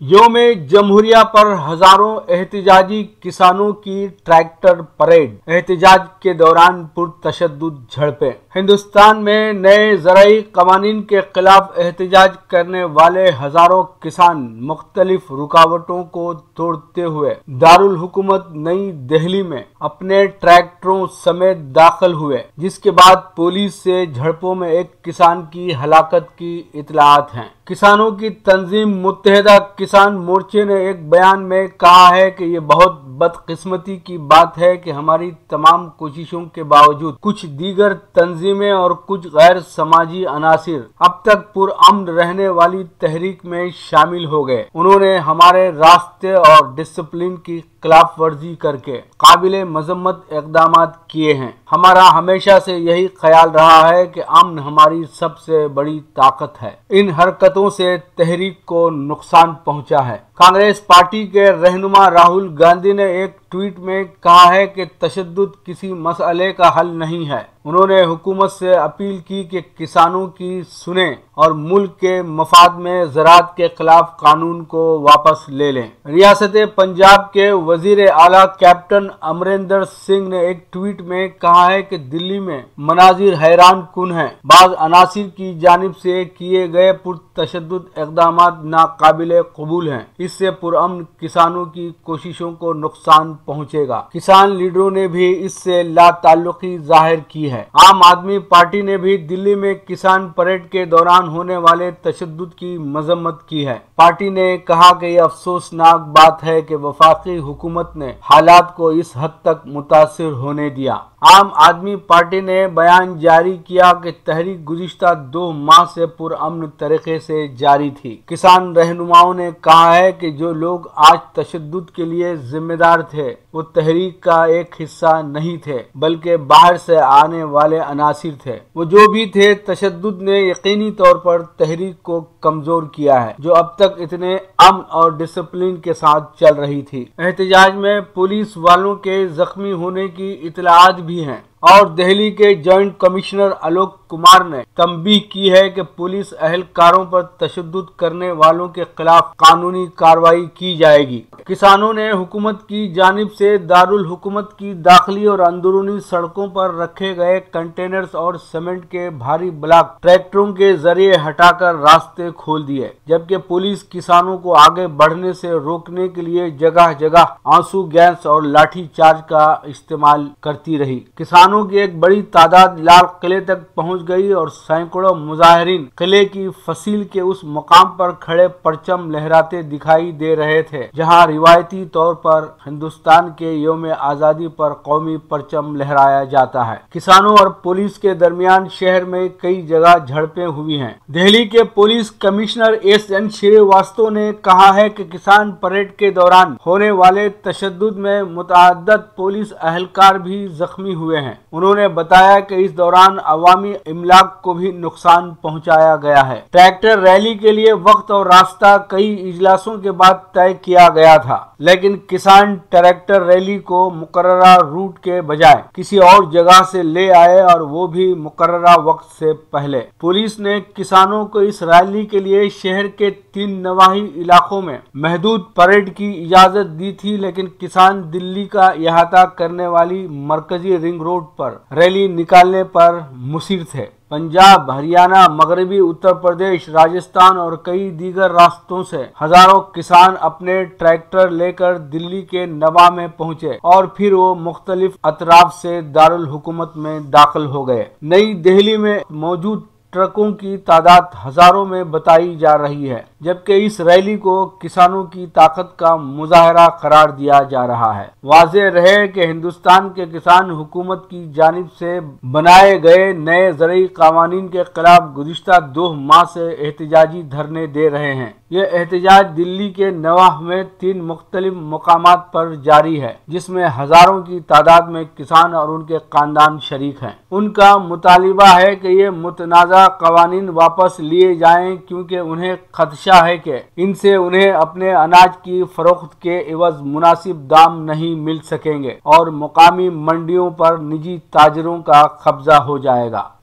یوم جمہوریہ پر ہزاروں احتجاجی کسانوں کی ٹریکٹر پریڈ، احتجاج کے دوران پرتشدد جھڑپیں۔ ہندوستان میں نئے زرعی قوانین کے خلاف احتجاج کرنے والے ہزاروں کسان مختلف رکاوٹوں کو توڑتے ہوئے دارالحکومت نئی دہلی میں اپنے ٹریکٹروں سمیت داخل ہوئے، جس کے بعد پولیس سے جھڑپوں میں ایک کسان کی ہلاکت کی اطلاعات ہیں۔ کسانوں کی تنظیم متحدہ کسان مورچے نے ایک بیان میں کہا ہے کہ یہ بہت بدقسمتی کی بات ہے کہ ہماری تمام کوششوں کے باوجود کچھ دیگر تنظیمیں اور کچھ غیر سماجی عناصر اب تک پرامن رہنے والی تحریک میں شامل ہو گئے۔ انہوں نے ہمارے راستے اور ڈسپلن کی خلاف ورزی کر کے قابل مذمت اقدامات کیے ہیں۔ ہمارا ہمیشہ سے یہی خیال رہا ہے کہ امن ہماری سب سے بڑی طاقت ہے۔ ان حرکتوں سے تحریک کو نقصان پہنچا ہے۔ کانگریس پارٹی کے رہنما راہل گاندھی نے ایک ٹویٹ میں کہا ہے کہ تشدد کسی مسئلے کا حل نہیں ہے۔ انہوں نے حکومت سے اپیل کی کہ کسانوں کی سنیں اور ملک کے مفاد میں زراعت کے خلاف قانون کو واپس لے لیں۔ ریاست پنجاب کے وزیر اعلیٰ کیپٹن امریندر سنگھ نے ایک ٹویٹ میں کہا ہے کہ دلی میں مناظر حیران کن ہیں۔ بعض عناصر کی جانب سے کیے گئے پرتشدد اقدامات ناقابل قبول ہیں۔ اس سے پرامن کسانوں کی کوششوں کو نقصان پہنچے گا۔ کسان لیڈروں نے بھی اس سے لا تعلقی ظاہر کی ہے۔ عام آدمی پارٹی نے بھی دلی میں کسان پریڈ کے دوران ہونے والے تشدد کی مذمت کی ہے۔ پارٹی نے کہا کہ یہ افسوسناک بات ہے کہ وفاقی حکومت نے حالات کو اس حد تک متاثر ہونے دیا۔ عام آدمی پارٹی نے بیان جاری کیا کہ تحریک گزشتہ 2 ماہ سے پرامن طریقے سے جاری تھی۔ کسان رہنماؤں نے کہا ہے کہ جو لوگ آج تشدد کے لیے ذمہ دار تھے وہ تحریک کا ایک حصہ نہیں تھے بلکہ باہر سے آنے والے عناصر تھے۔ وہ جو بھی تھے، تشدد نے یقینی طور پر تحریک کو کمزور کیا ہے جو اب تک اتنے امن اور ڈسپلن کے ساتھ چل رہی تھی۔ احتجاج میں پولیس والوں کے زخمی ہونے کی اطلاعات بھی ہیں اور دہلی کے جوائنٹ کمشنر آلوک کمار نے تنبیہ کی ہے کہ پولیس اہلکاروں پر تشدد کرنے والوں کے خلاف قانونی کارروائی کی جائے گی۔ کسانوں نے حکومت کی جانب سے دارالحکومت کی داخلی اور اندرونی سڑکوں پر رکھے گئے کنٹینرز اور سیمنٹ کے بھاری بلاک ٹریکٹروں کے ذریعے ہٹا کر راستے کھول دیے، جبکہ پولیس کسانوں کو آگے بڑھنے سے روکنے کے لیے جگہ جگہ آنسو گیس اور لاٹھی چارج کا استعمال کرتی رہی۔ کسانوں کی ایک بڑی تعداد لال قلعے تک پہنچ گئی اور سینکڑوں مظاہرین قلعے کی فصیل کے اس مقام پر کھڑے پرچم لہراتے دکھائی دے رہے تھے جہاں روایتی طور پر ہندوستان کے یوم آزادی پر قومی پرچم لہرایا جاتا ہے۔ کسانوں اور پولیس کے درمیان شہر میں کئی جگہ جھڑپیں ہوئی ہیں۔ دہلی کے پولیس کمشنر ایس.این. شریواستو نے کہا ہے کہ کسان پریڈ کے دوران ہونے والے تشدد میں متعدد پولیس اہلکار بھی زخمی ہوئے ہیں۔ انہوں نے بتایا کہ اس دوران عوامی املاک کو بھی نقصان پہنچایا گیا ہے۔ ٹریکٹر ریلی کے لیے وقت اور راستہ کئی اجلاسوں کے بعد طے کیا گیا تھا، لیکن کسان ٹریکٹر ریلی کو مقررہ روٹ کے بجائے کسی اور جگہ سے لے آئے اور وہ بھی مقررہ وقت سے پہلے۔ پولیس نے کسانوں کو اس ریلی کے لیے شہر کے 3 نواحی علاقوں میں محدود پریڈ کی اجازت دی تھی، لیکن کسان دلی کا احاطہ کرنے والی مرکزی رنگ روڈ پر ریلی نکالنے پر مصر تھے۔ پنجاب، ہریانہ، مغربی اتر پردیش، راجستھان اور کئی دیگر راستوں سے ہزاروں کسان اپنے ٹریکٹر لے کر دلی کے نواں میں پہنچے اور پھر وہ مختلف اطراف سے دارالحکومت میں داخل ہو گئے۔ نئی دہلی میں موجود ٹرکوں کی تعداد ہزاروں میں بتائی جا رہی ہے، جبکہ اس ریلی کو کسانوں کی طاقت کا مظاہرہ قرار دیا جا رہا ہے۔ واضح رہے کہ ہندوستان کے کسان حکومت کی جانب سے بنائے گئے نئے زرعی قوانین کے خلاف گزشتہ 2 ماہ سے احتجاجی دھرنے دے رہے ہیں۔ یہ احتجاج دلی کے نواح میں 3 مختلف مقامات پر جاری ہے، جس میں ہزاروں کی تعداد میں کسان اور ان کے خاندان شریک ہیں۔ ان کا مطالبہ ہے کہ یہ متنازع قوانین واپس لیے جائیں کیونکہ انہیں خدشہ ہے کہ ان سے انہیں اپنے اناج کی فروخت کے عوض مناسب دام نہیں مل سکیں گے اور مقامی منڈیوں پر نجی تاجروں کا قبضہ ہو جائے گا۔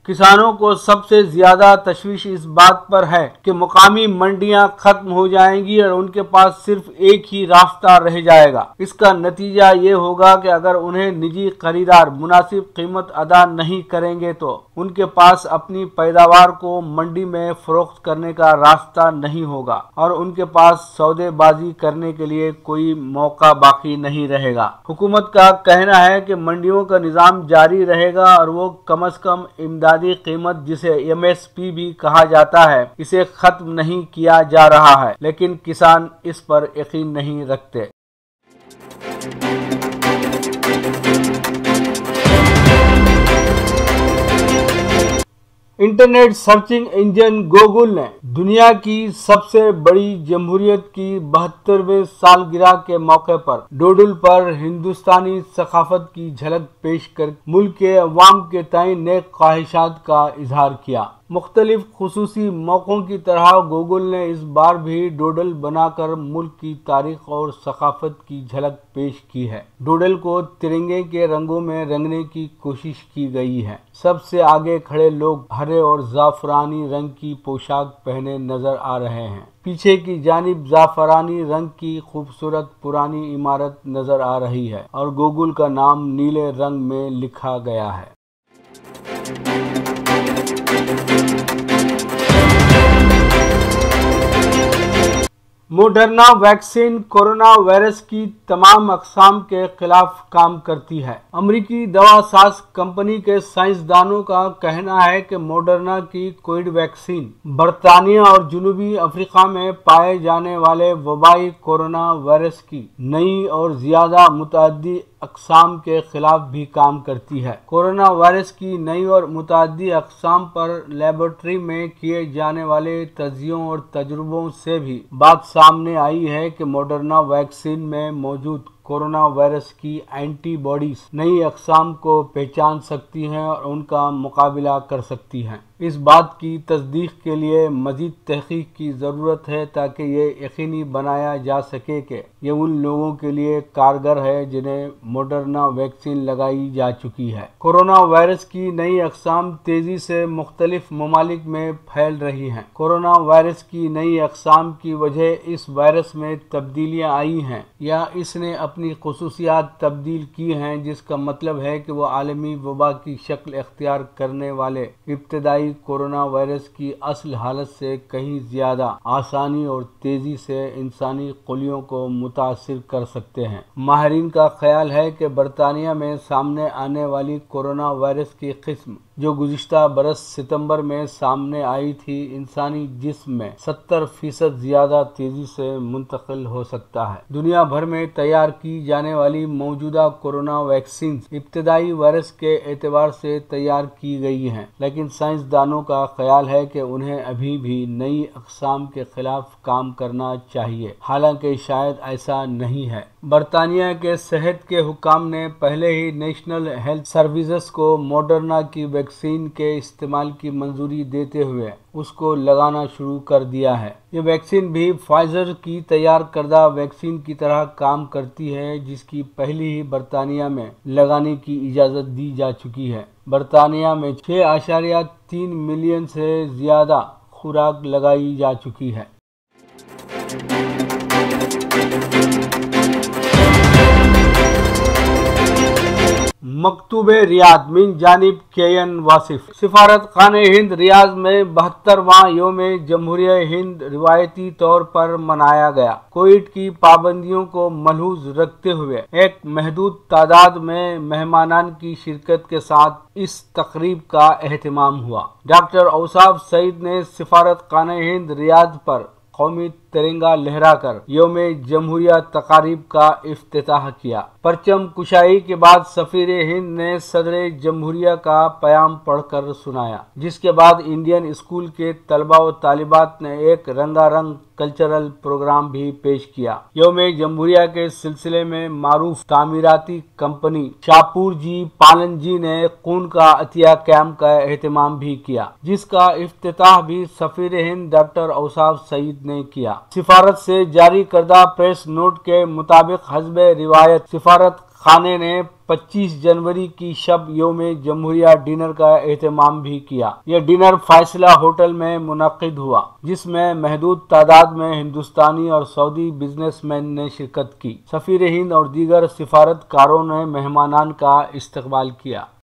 किसानों को सबसे ज्यादा तशवीश इस बात पर है कि मुकामी मंडियां खत्म हो जाएंगी और उनके पास सिर्फ एक ही रास्ता रह जाएगा। इसका नतीजा ये होगा कि अगर उन्हें निजी खरीदार मुनासिब कीमत अदा नहीं करेंगे तो उनके पास अपनी पैदावार को मंडी में फरोख्त करने का रास्ता नहीं होगा और उनके पास सौदेबाजी करने के लिए कोई मौका बाकी नहीं रहेगा। हुकूमत का कहना है कि मंडियों का निजाम जारी रहेगा और वो कम से कम इमदादी कीमत, जिसे MSP भी कहा जाता है, इसे खत्म नहीं किया जा रहा है, लेकिन किसान इस पर यकीन नहीं रखते। इंटरनेट सर्चिंग इंजन गूगल ने दुनिया की सबसे बड़ी जमहूरियत की 72वें सालगिरह के मौके पर डोडल पर हिंदुस्तानी सकाफत की झलक पेश कर मुल्क के अवाम के तय नेक ख्वाहिशात का इजहार किया। मुख्तलिफ खुसूसी मौकों की तरह गूगल ने इस बार भी डोडल बनाकर मुल्क की तारीख और सकाफत की झलक पेश की है। डोडल को तिरंगे के रंगों में रंगने की कोशिश की गई है। सबसे आगे खड़े लोग हरे और जाफरानी रंग की पोशाक पहने नजर आ रहे हैं। पीछे की जानिब जाफरानी रंग की खूबसूरत पुरानी इमारत नजर आ रही है और गूगल का नाम नीले रंग में लिखा गया है। मोडर्ना वैक्सीन कोरोना वायरस की तमाम अक़साम के खिलाफ काम करती है। अमरीकी दवा साज कंपनी के साइंसदानों का कहना है कि मोडर्ना की कोविड वैक्सीन बरतानिया और जनूबी अफ्रीका में पाए जाने वाले वबाई कोरोना वायरस की नई और ज्यादा मुतअद्दी अक़साम के खिलाफ भी काम करती है। कोरोना वायरस की नई और मुतअद्दी अक़साम पर लेबोरेटरी में किए जाने वाले तज्जियों और तजुर्बों से भी बात सामने आई है कि मोडर्ना वैक्सीन में मौजूद कोरोना वायरस की एंटीबॉडीज नई अक़साम को पहचान सकती हैं और उनका मुकाबला कर सकती हैं। इस बात की तस्दीक के लिए मज़ीद तहकीक की ज़रूरत है ताकि ये यकीनी बनाया जा सके कि ये उन लोगों के लिए कारगर है जिन्हें मोडर्ना वैक्सीन लगाई जा चुकी है। कोरोना वायरस की नई अक़साम तेज़ी से मुख्तलिफ ममालिक में फैल रही हैं। कोरोना वायरस की नई अक़साम की वजह इस वायरस में तब्दीलियाँ आई हैं या इसने अपनी खुसूसियात तब्दील की हैं, जिसका मतलब है कि वो आलमी वबा की शक्ल इख्तियार करने वाले इब्तदाई कोरोना वायरस की असल हालत से कहीं ज्यादा आसानी और तेजी से इंसानी कुलियों को मुतासिर कर सकते हैं। माहिरीन का ख्याल है कि बरतानिया में सामने आने वाली कोरोना वायरस की किस्म जो गुज़िश्ता बरस सितंबर में सामने आई थी, इंसानी जिस्म में 70% ज्यादा तेजी से मुंतकिल हो सकता है। दुनिया भर में तैयार की जाने वाली मौजूदा कोरोना वैक्सीन इब्तदाई वायरस के एतबार से तैयार की गई हैं, लेकिन साइंसदानों का ख्याल है कि उन्हें अभी भी नई अक़साम के खिलाफ काम करना चाहिए, हालांकि शायद ऐसा नहीं है। बरतानिया के सेहत के हुक्काम ने पहले ही नेशनल हेल्थ सर्विसेज को मॉडर्ना की वैक्सीन के इस्तेमाल की मंजूरी देते हुए उसको लगाना शुरू कर दिया है। ये वैक्सीन भी फाइजर की तैयार करदा वैक्सीन की तरह काम करती है, जिसकी पहले ही बरतानिया में लगाने की इजाज़त दी जा चुकी है। बरतानिया में 6.3 मिलियन से ज़्यादा खुराक लगाई जा चुकी है। मकतूबे रियाद मिन जानिब KN वासिफ। सिफारत खाने हिंद रियाद में 72वां योम जमहूरिया हिंद रिवायती तौर पर मनाया गया। कोविड की पाबंदियों को मलहूज रखते हुए एक महदूद तादाद में मेहमानान की शिरकत के साथ इस तकरीब का एहतमाम हुआ। डॉक्टर औसाफ सईद ने सिफारत खाने हिंद रियाद पर कौमी तिरंगा लहराकर योम जमहूरिया तकारीब का इफ्तिताह किया। परचम कुशाई के बाद सफीर हिंद ने सदर जमहूरिया का प्याम पढ़कर सुनाया, जिसके बाद इंडियन स्कूल के तलबा व तालिबात ने एक रंगारंग कल्चरल प्रोग्राम भी पेश किया। योम जमहूरिया के सिलसिले में मारूफ तामीराती कंपनी शाहपुर जी पालन जी ने खून का अतिया कैंप का एहतमाम भी किया, जिसका इफ्तिताह भी सफीर हिंद डॉक्टर औसाफ सईद ने किया। सिफारत से जारी करदा प्रेस नोट के मुताबिक हस्बे रिवायत सिफारत خانے نے 25 جنوری کی شب یوم جمہوریہ ڈنر کا اہتمام بھی کیا۔ یہ ڈنر فیصلہ ہوٹل میں منعقد ہوا، جس میں محدود تعداد میں ہندوستانی اور سعودی بزنس مین نے شرکت کی۔ سفیر ہند اور دیگر سفارتکاروں نے مہمانان کا استقبال کیا۔